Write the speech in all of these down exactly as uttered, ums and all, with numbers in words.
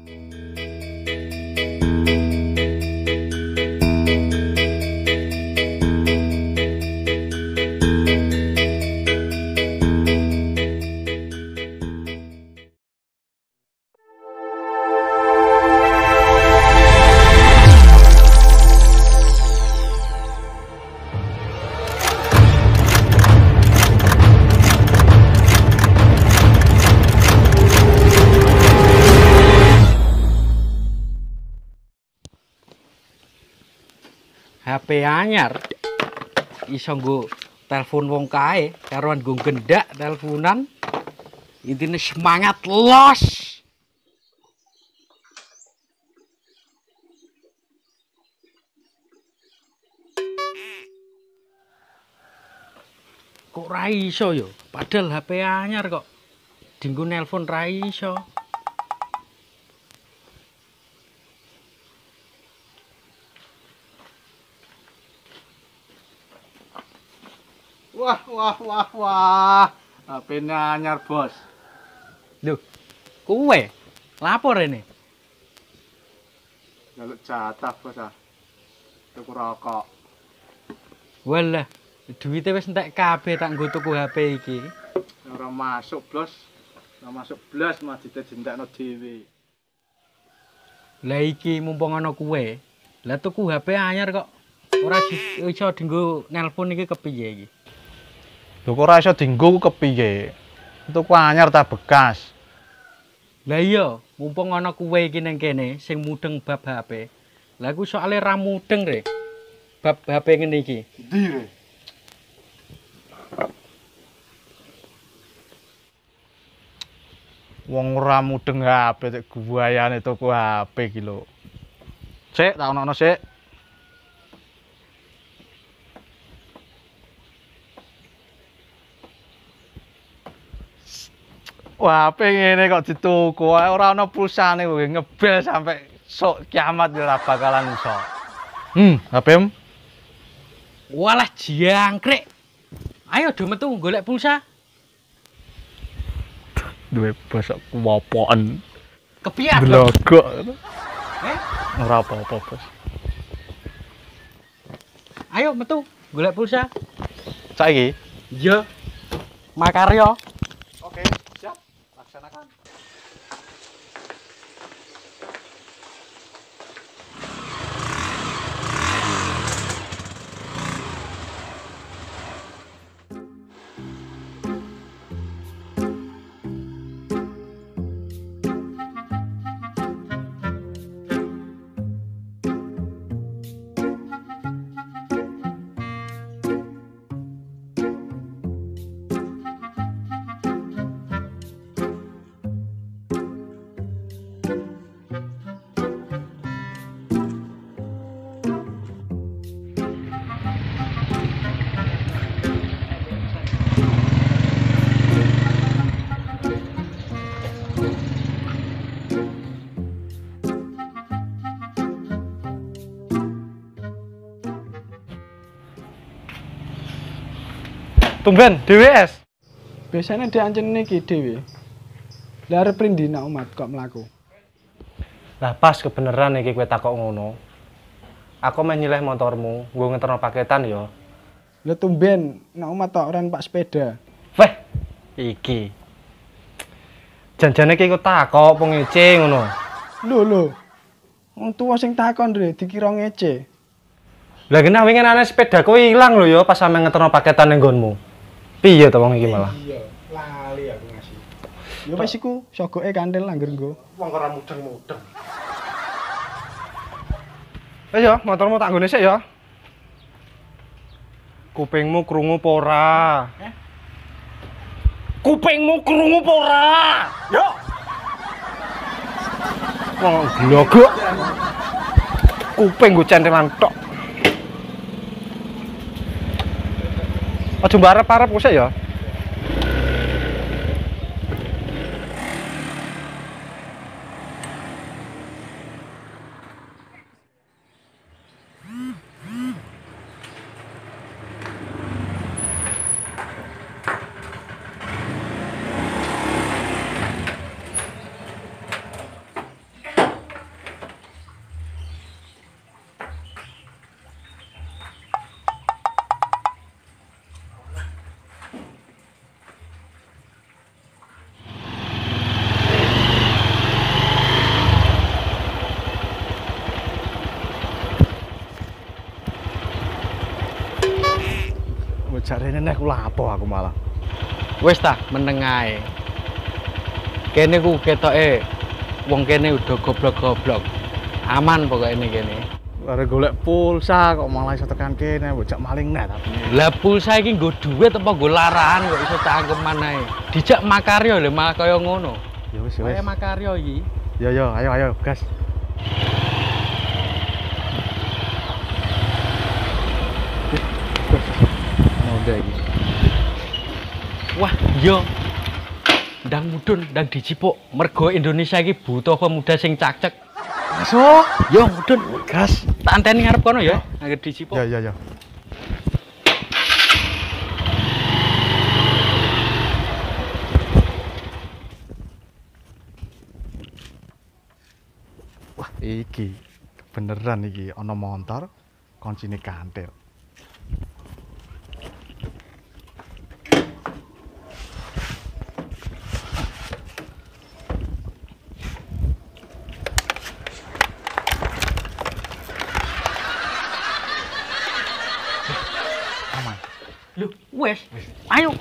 H P anyar iso nggo telepon wong kae karuan nggo gendak teleponan intine semangat los. Kok ra iso yo padahal H P anyar kok dinggo nelpon ra iso. Wah, wah, wah, wah. H P-ne anyar, Bos. Lho, kowe lapor ini. Jaluk jatah, Bos ah. Tuku rokok. Walah, duwite wis entek kabeh tak nggo tuku H P iki. Ora masuk, Bos. Ora masuk blas mah ditentekno dhewe. Lah iki mumpung ana kowe, lah tuku H P anyar kok ora iso dienggo nelpon iki kepiye iki? Lho kok ora iso dienggo ku kepiye? Tuku anyar ta bekas. Lah iya, mumpung ana kowe iki ning kene sing mudeng bab H P. Lah aku soalé ra mudeng re. Bab H P ngene iki. Endi re? Wong ora mudeng H P cek guayane tuku H P iki lho. Sik, tak ono-ono sik. Wah, H P ngene kok dituku, ora ana pulsane kowe ngebel sampai sok kiamat ora bakalan iso. Hmm, H P-mu? Walah jangkrik. Ayo do metu golek pulsa. Duwe bosok kuwopoken. Kepiye? Blogok. Eh? Ora apa-apa, Bos. Ayo metu golek pulsa. Saiki? Iya. Makarya. Oke, siap. Laksanakan. Tumben D W S. Biasanya diancen iki dhewe. Lah arep rindi nak umat kok mlaku. Lah pas kebeneran iki kowe takok ngono. Aku meh nyileh motormu, nggo ngeterno paketan ya. Lah tumben nak umat tok ora numpak sepeda. Weh, iki. Janjane iki kok takok apa ngece ngono. Lho lho. Wong tuwa sing takon re dikira ngece. Lah kena wingi ana sepeda kowe ilang lho ya pas sampe ngeterno paketan ning nggonmu. Piye to wong iki malah? Iya, lali aku ngasih. Ya wis iku sogoke kandel langgar nggo. Wong ora mudeng-mudeng. Wis ya, motormu tak nggone sik ya. Kupingmu krungu apa ora? Eh? Kupingmu krungu apa ora? Yo. Wong glogok. Kuping go centelan tok. Aja mbarep-arep kok sik ya. Jarene nek kula apa aku malah. Wis ta meneng ae. Kene ku ketoke wong kene udah goblok-goblok. Aman pokoknya ini kene. Are golek pulsa kok malah iso tekan kene, bocah maling net tapi. Lah pulsa iki nggo dhuwit apa nggo larahan kok iso cangkeman ae. Dijak makarya lho malah kaya ngono. Ya wis ya wis. Kaya makarya iki. Ya ya, ayo ayo, gas. Moga iki. Wah, yo. Ndang mudhun, ndang dicipuk. Mergo Indonesia iki butuh pemuda sing cacek. Masuk. Yo mudhun, Gas. tak anteni ngarep kono ya. Angger dicipuk. Ya ya ya. Wah, iki beneran iki ana montor kuncine kantil. Aman. Lho, wes. Ayo.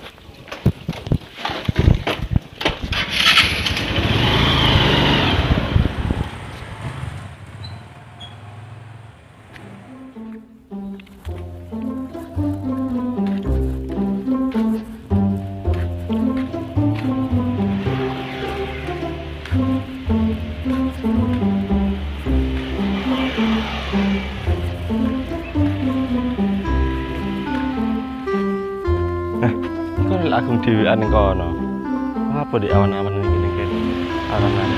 Agung dhewean ning kono. Apa di awan-awan iki ning kene? Awan-awan.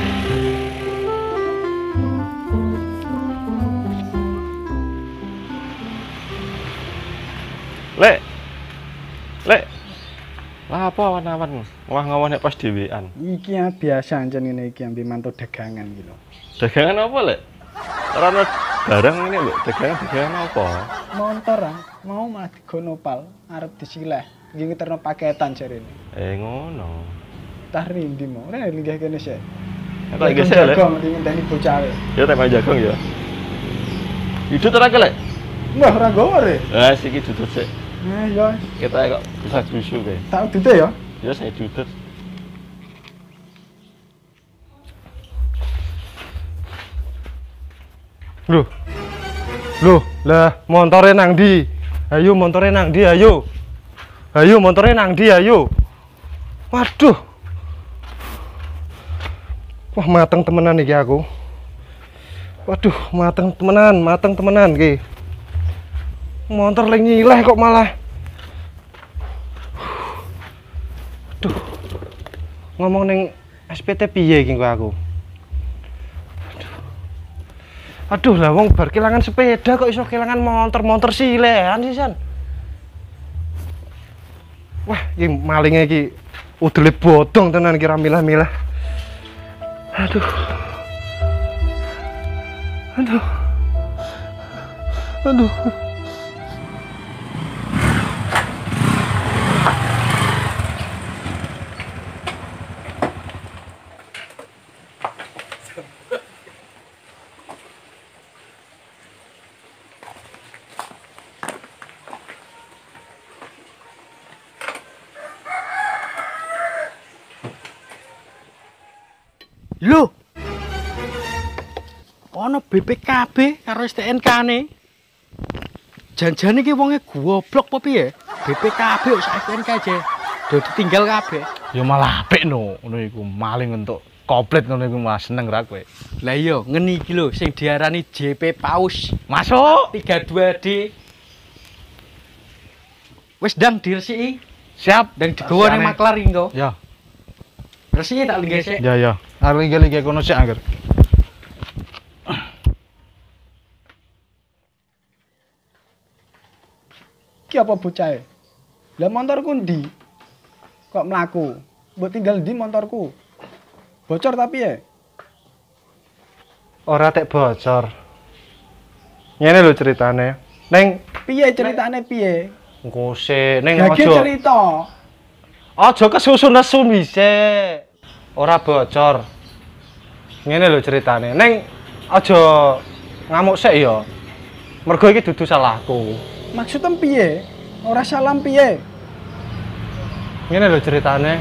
Lek. Lek. Lah apa awan-awan? Ngawah-ngawah nek pas dhewean. Iki ya biasa ancen ngene iki ambil mantu dagangan gitu. Dagangan apa, Lek? Ora ono barang ngene, Lek. Dagangan-dagangan apa? Montor ah, mau malah digonopal arep disileh. Iki ngeterno paketan jarene. Eh ngono. Tah rindi mau. Nek linggih kene sik. Apa iki sik, Lek? Kok ngenteni bocah. Ya tak jagong ya. Hidup ora, Lek? Mbah ora gowo re. Ah, siki dudut sik. Eh ya, Kita kok bisa susu kae. tak udute ya. Ya saya dudut. Loh. Loh, lah montore nang ndi? Ayo montore nang ndi, ayo. Ayo montore nang ndi, ayo. Waduh. Wah, mateng temenan iki aku. Waduh, mateng temenan, mateng temenan iki. Motor lagi nyileh kok malah. Aduh. Ngomong ning S P T piye iki kok aku? Aduh lah wong bar kelangan sepeda kok iso kelangan montor-montor silehan sih San. Wah, iki malingnya iki udele bodong tenan kira milah-milah. Aduh. Aduh. Aduh. Lho. Ono B P K B karo S T N K-ne. Janjane iki wonge goblok apa piye? B P K B kok S T N K aja. Do ditinggal kabeh. Ya malah apik no, ngono iku maling untuk komplit ngono iku malah seneng ra kowe. Lah iya, ngeni iki lho sing diarani J P Paus. Masuk. tiga dua D. Wis ndang diresiki. Siap. Ndang digawa ning maklar iki engko. Ya. Resiki tak linggih sik. Ya ya. Arep linggih-linggih kono sik angger. Ki apa bocahe? Lah motorku ndi? Kok mlaku? Mbok tinggal ndi motorku? Bocor tapi ya? Ora tek bocor. Ngene lho ceritane. Neng Piye ceritane piye? engko sik ning Lagi aja. cerita. Aja kesusu nesu dhisik. Ora bocor. Ngene lho ceritane. Neng aja ngamuk sik ya. Mergo iki dudu salahku. Maksudnya piye? Ora salam piye? Ngene lho ceritane.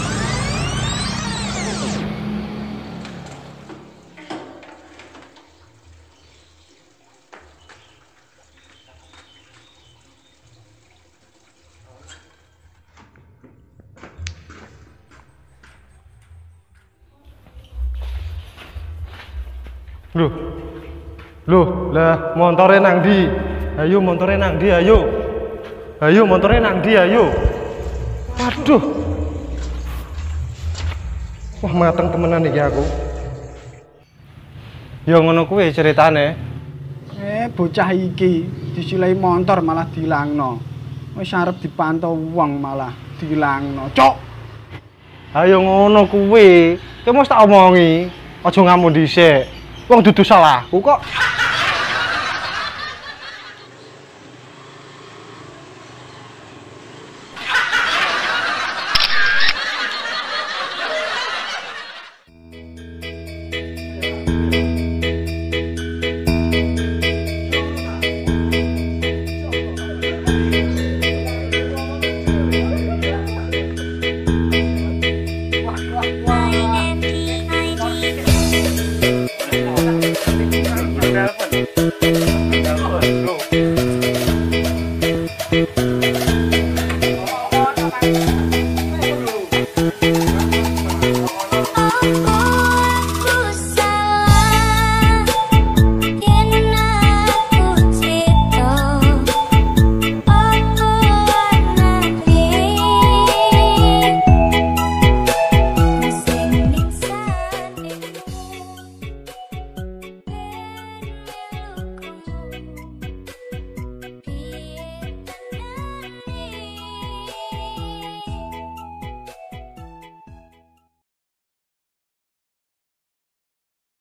Loh. Loh, lah montore nang ndi? Ayo montore nang ndi ayo. Ayo montore nang ndi ayo. Waduh. Wah, mateng temenan iki aku. Ya ngono kuwi ceritane. Eh, bocah iki disilai motor malah dilangno. Wis arep dipantau wong malah dilangno. Cok. Ayo ngono kuwi. Ki mesti tak omongi. Aja ngamu dhisik. Wong dudu salahku kok.